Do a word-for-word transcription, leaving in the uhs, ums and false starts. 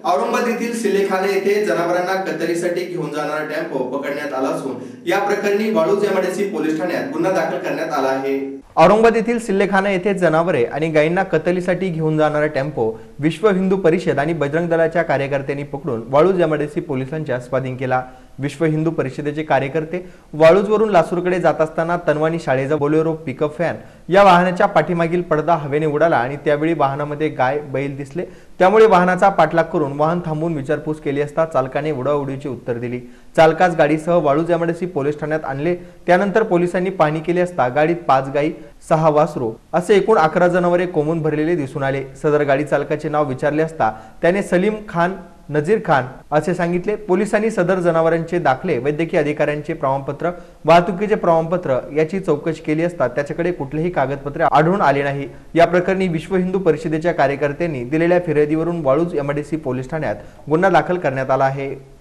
औरंगाबाद येथील सिलेखाने येथे जनावरांना कत्तलीसाठी घेऊन जाणारा टेम्पो पकडण्यात आला असून या प्रकरणी वाळूज एमआयडीसी पोलीस ठाण्यात गुन्हा दाखल करण्यात आला आहे। औरंगाबाद येथील सिल्लेखाना येथे जनावरे आणि गायींना कत्तलीसाठी घेऊन जाणारा टेम्पो विश्व हिंदू परिषद आणि बजरंग दलाच्या कार्यकर्त्यांनी पकडून वाळूज एमआयडीसी पोलिसांच्या स्वाधीन केला। विश्व हिंदू परिषदेचे कार्यकर्ते वाळूजवरून लासूरकडे जात असताना तनवानी शाळेचा बोलेरो पिकअप व्हॅन या वाहनाच्या पाठीमागील पडदा हवेने उडाला आणि त्यावेळी वाहनामध्ये गाय बैल दिसले। त्यामुळे वाहनाचा पाठलाग करून वाहन थांबवून विचारपूस केली असता चालकाने उडाउडीचे उत्तर दिली। चालकास गाडीसह वाळूज एमआयडीसी पोलीस ठाण्यात आणले। त्यानंतर पोलिसांनी पाहणी केली असता गाडीत पाच गायी सहा वासरू असे एकूण अकरा जनावरे कोंबून भरलेले दिसून आले। सदर गाडी चालकाचे नाव विचारले असता त्याने सलीम खान नजीर खान असे सांगितले। पोलिसांनी सदर जनावरांचे दाखले, वैद्यकीय अधिकाऱ्यांचे प्रमाणपत्र, वाहतुकीचे प्रमाणपत्र याची चौकशी केली असता त्याच्याकडे कुठलेही कागदपत्रे आढळून आले नाही। या प्रकरणी विश्व हिंदू परिषदेच्या कार्यकर्त्यांनी दिलेल्या फिर्यादीवरून वाळूज एमआयडीसी पोलीस ठाण्यात गुन्हा दाखल करण्यात आला आहे।